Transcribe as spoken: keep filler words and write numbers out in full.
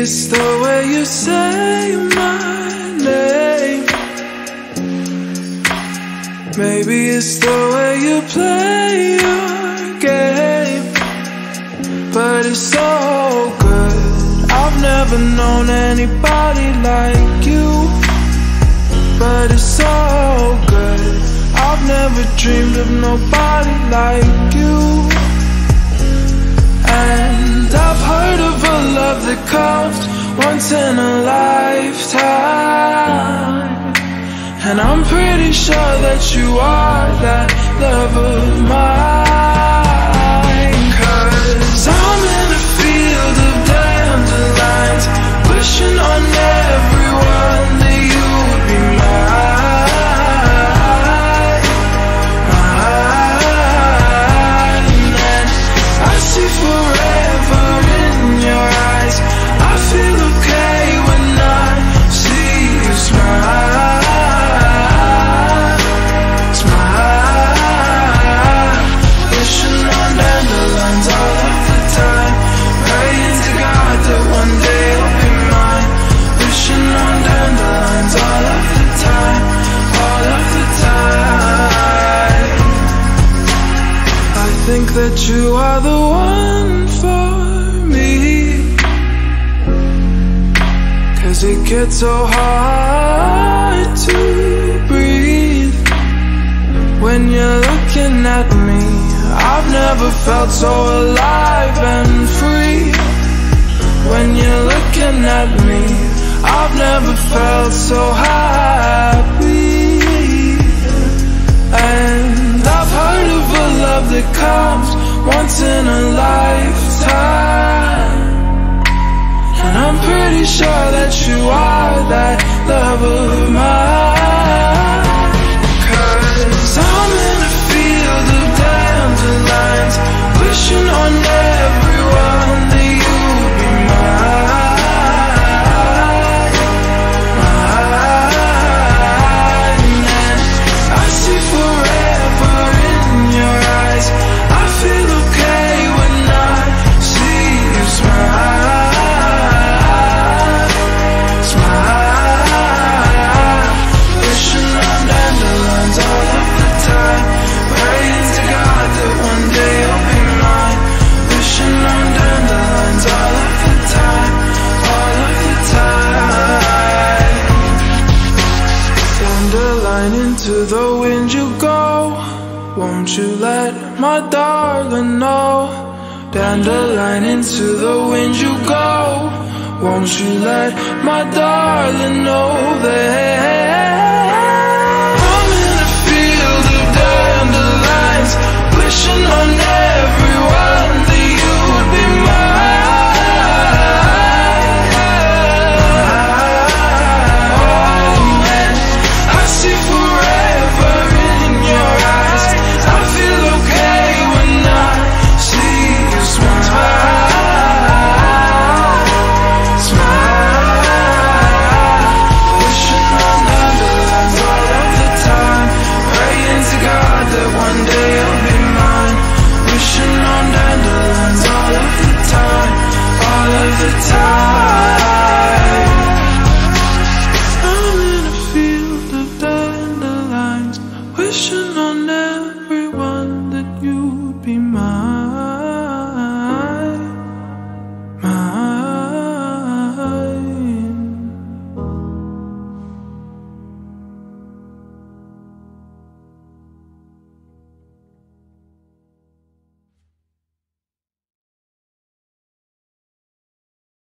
it's the way you say my name. Maybe it's the way you play your game. But it's so good. I've never known anybody like you. But it's so good. I've never dreamed of nobody like you. And I've heard of a love that comes once in a lifetime. And I'm pretty sure that you are that love of mine. 'Cause I'm in a field of dandelions, wishing on everyone that you would be mine, mine. And I see forever in your eyes. I feel okay when I see you smile. I think that you are the one for me, 'cause it gets so hard to breathe when you're looking at me. I've never felt so alive and free. When you're looking at me, I've never felt so happy. And I've heard of a love that comes once in a lifetime. And I'm pretty sure that you are that love of mine. 'Cause I'm in a field of dandelions, wishing on everyone that you would be mine, mine. And I see forever in your eyes. I feel okay when I see you smile, smile. Wishing on dandelions all of the time, praying to God that one day you'll be mine. Wishing on dandelions all of the time, all of the time. Dandelion, into the wind you go. Won't you let my darling know? Dandelion, into the wind you go. Won't you let my darling know that I'm in a field of dandelions, wishing on everyone that you would be mine. Oh, and I see forever in your eyes. I feel okay when I see you smile, smile. Wishing on dandelions all of the time, praying to God that one day you'll be mine. Wishing on dandelions all of the time, all of the time. I'm in a field of dandelions, wishing on